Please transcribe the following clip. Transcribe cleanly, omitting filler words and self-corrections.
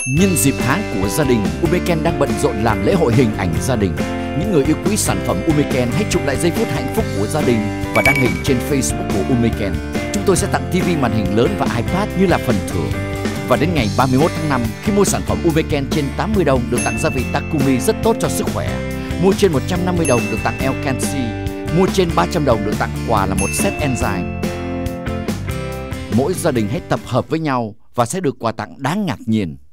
Nhân dịp tháng của gia đình, Umeken đang bận rộn làm lễ hội hình ảnh gia đình. Những người yêu quý sản phẩm Umeken hãy chụp lại giây phút hạnh phúc của gia đình và đăng hình trên Facebook của Umeken. Chúng tôi sẽ tặng TV màn hình lớn và iPad như là phần thưởng. Và đến ngày 31 tháng 5, khi mua sản phẩm Umeken trên 80 đồng được tặng gia vị Takumi rất tốt cho sức khỏe. Mua trên 150 đồng được tặng L-Canxi. Mua trên 300 đồng được tặng quà là một set enzyme. Mỗi gia đình hãy tập hợp với nhau và sẽ được quà tặng đáng ngạc nhiên.